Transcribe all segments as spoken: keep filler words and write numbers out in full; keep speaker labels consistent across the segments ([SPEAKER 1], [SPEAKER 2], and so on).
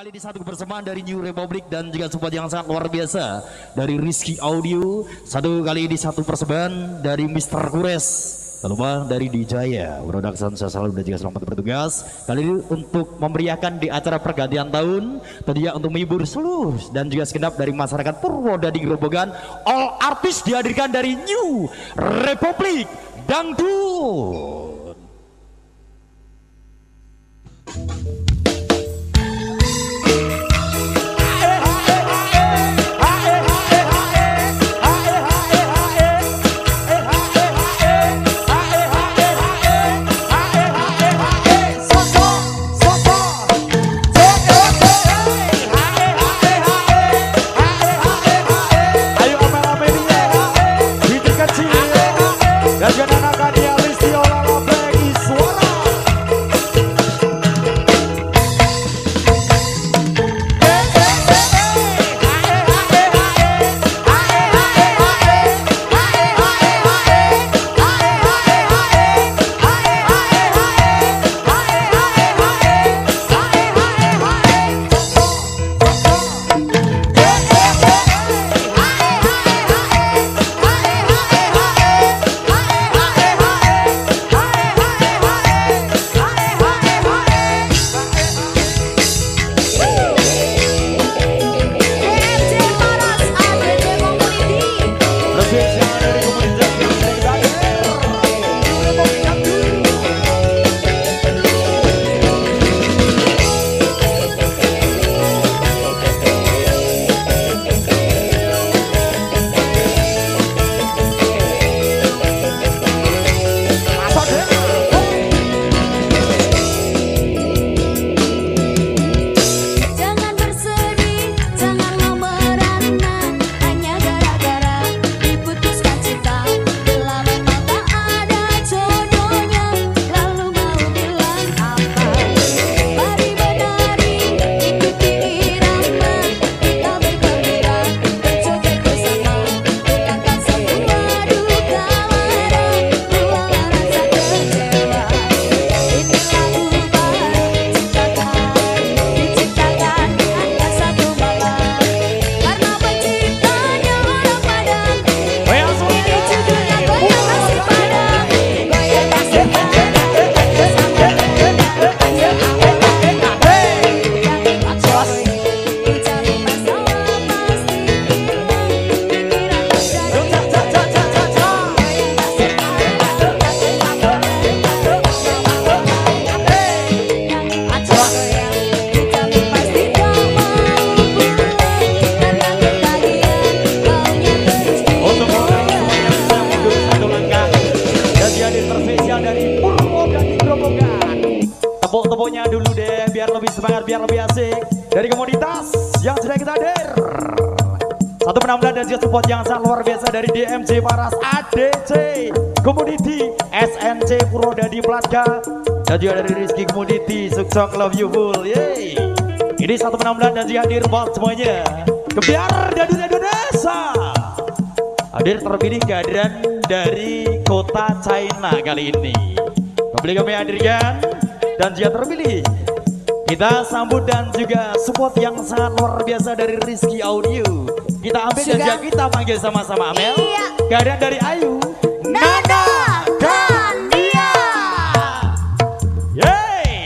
[SPEAKER 1] kali di satu kebersamaan dari New Republic dan juga support yang sangat luar biasa dari Rizky Audio. Satu kali di satu persembahan dari Mister Kures. Tak lupa dari Dijaya Production, saya salam dan juga selamat bertugas. Kali ini untuk memeriahkan di acara pergantian tahun, tentunya untuk menghibur seluruh dan juga segenap dari masyarakat Purwodadi Grobogan. All artis dihadirkan dari New Republic Dangdut. Tepuk-tepuknya dulu deh biar lebih semangat, biar lebih asik. Dari komoditas yang sudah kita hadir, satu penampilan dan juga support yang sangat luar biasa dari D M C Paras, A D C Community, S N C Purwodadi Platka, dan juga dari Rizky Community, Suksok Love You Full. Yeay. Ini satu penampilan dan juga hadir buat semuanya. Kebiar Dadu Indonesia hadir terpilih kehadiran dari kota China kali ini. Kembali kami hadirkan dan juga terpilih, kita sambut dan juga support yang sangat luar biasa dari Rizky Audio. Kita ambil juga, dan juga kita panggil sama-sama Amel. Iya. Kehadiran dari Ayu, Nana, dan Dia. Yeay.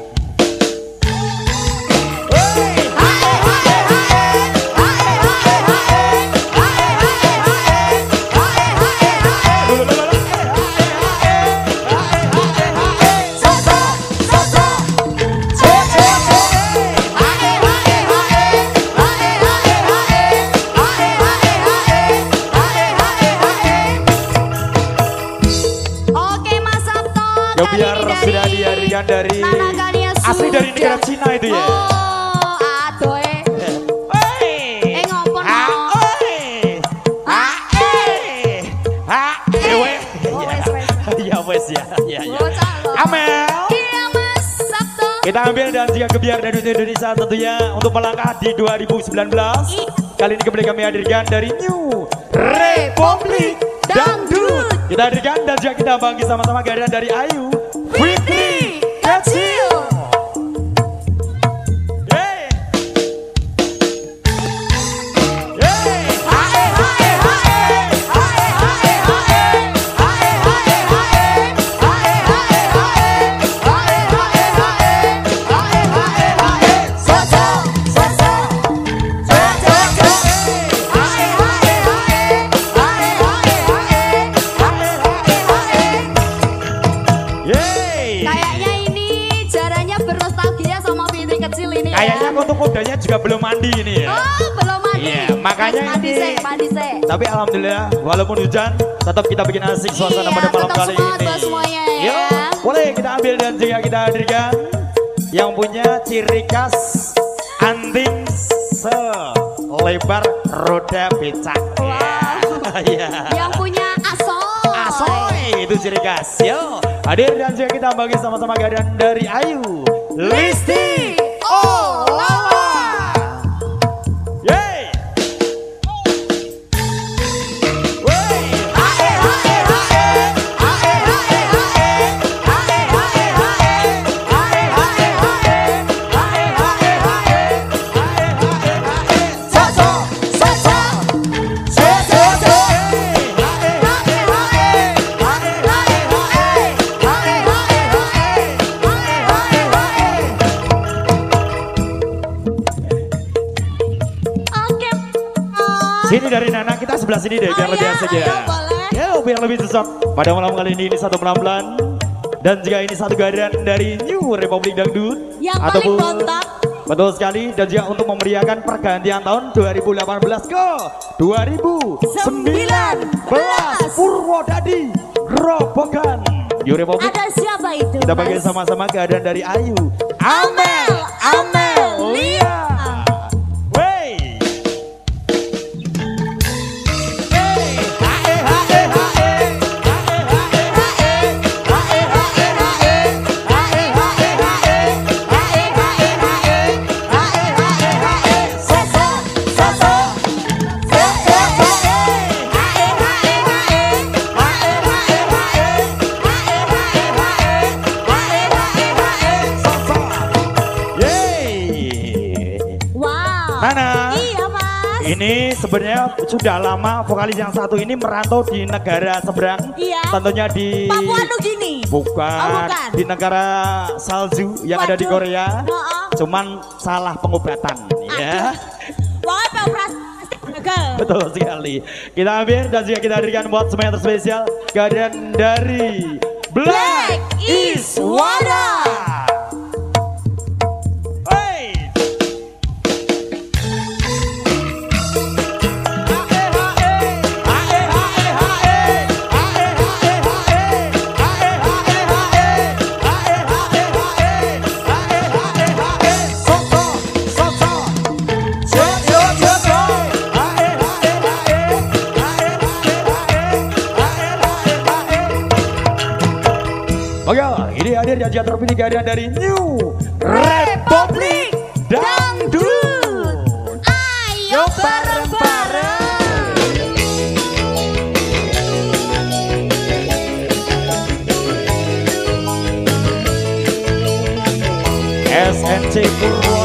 [SPEAKER 1] Biar sudah dihadirkan dari asli dari negara Cina itu ya.
[SPEAKER 2] Oh, aduh eh. Eh ngopo no?
[SPEAKER 1] Ha eh. Ha eh. Ya wes ya. Ya ya. Amel.
[SPEAKER 2] Iya Mas Sabto.
[SPEAKER 1] Kita ambil dan juga kebiar dari Indonesia tentunya untuk melangkah di dua ribu sembilan belas. Kali ini kembali kami hadirkan dari New Republic Dangdut. Kita hadirkan dan juga kita bangkit sama-sama kehadiran dari Ayu, Fitri, Kecil. Hey.
[SPEAKER 2] ini ya.
[SPEAKER 1] Kayaknya untuk kudanya juga belum mandi ini ya.
[SPEAKER 2] Oh, belum mandi.
[SPEAKER 1] Iya, makanya
[SPEAKER 2] mandi
[SPEAKER 1] ini.
[SPEAKER 2] sih, mandi sih.
[SPEAKER 1] Tapi alhamdulillah walaupun hujan tetap kita bikin asik suasana
[SPEAKER 2] Iya,
[SPEAKER 1] pada malam
[SPEAKER 2] tetap
[SPEAKER 1] kali
[SPEAKER 2] semangat
[SPEAKER 1] ini.
[SPEAKER 2] buat semuanya ya.
[SPEAKER 1] Yuk, boleh kita ambil dan juga kita hadirkan yang punya ciri khas anting selebar roda becak.
[SPEAKER 2] Wow.
[SPEAKER 1] Iya.
[SPEAKER 2] Yang punya asoy.
[SPEAKER 1] Asoy itu ciri khas. Yuk, hadir dan juga kita bagi sama-sama kehadiran dari Ayu Listi Olawa. Yeay. Wey. Hae hae hae. Hae hae hae. Hae hae hae. Hae hae hae. Hae hae hae. Hae hae hae. So so so so. So so so. Hae hae hae. Hae hae hae. Hae hae hae. Hae hae hae.
[SPEAKER 2] Oke.
[SPEAKER 1] Sini dari Nana, kita sebelah sini deh biar
[SPEAKER 2] Oh
[SPEAKER 1] lebih
[SPEAKER 2] ya,
[SPEAKER 1] asik
[SPEAKER 2] ayo,
[SPEAKER 1] ya.
[SPEAKER 2] boleh.
[SPEAKER 1] Ya biar lebih cocok. Pada malam kali ini ini satu penampilan dan juga ini satu kehadiran dari New Republic Dangdut.
[SPEAKER 2] Yang paling bontot.
[SPEAKER 1] Betul sekali dan juga untuk memeriahkan pergantian tahun dua ribu delapan belas ke dua ribu sembilan belas Purwodadi Grobogan New Republic.
[SPEAKER 2] Ada siapa itu?
[SPEAKER 1] Kita bagi
[SPEAKER 2] Mas?
[SPEAKER 1] sama-sama kehadiran dari Ayu Amel Amelia. Wey. Hey, hae hae hae. Hae hae hae. Hae hae hae. Hae hae hae. Hae hae hae. Hae hae hae. So so so so. So so so. Hae hae hae. Hae hae hae. Hae hae hae. Hae hae hae. So so. Yeay.
[SPEAKER 2] Wow.
[SPEAKER 1] Nana.
[SPEAKER 2] Iya mas.
[SPEAKER 1] Ini sebenarnya sudah lama vokalis yang satu ini merantau di negara seberang.
[SPEAKER 2] Iya.
[SPEAKER 1] Tentunya di
[SPEAKER 2] Papua Nugini.
[SPEAKER 1] bukan,
[SPEAKER 2] Oh, bukan.
[SPEAKER 1] di negara salju yang ada di
[SPEAKER 2] Waduh.
[SPEAKER 1] Korea.
[SPEAKER 2] Oh, oh.
[SPEAKER 1] Cuman salah pengobatan ya.
[SPEAKER 2] Wah, operasi gagal.
[SPEAKER 1] Betul sekali. Kita ambil dan juga kita hadirkan buat semua yang terspesial kehadiran dari Black is Water. Hey. Oke, ini hadir yang juga terpilih kehadiran dari New Republic Dangdut.
[SPEAKER 2] Ayo bareng-bareng.
[SPEAKER 1] S N C Purwo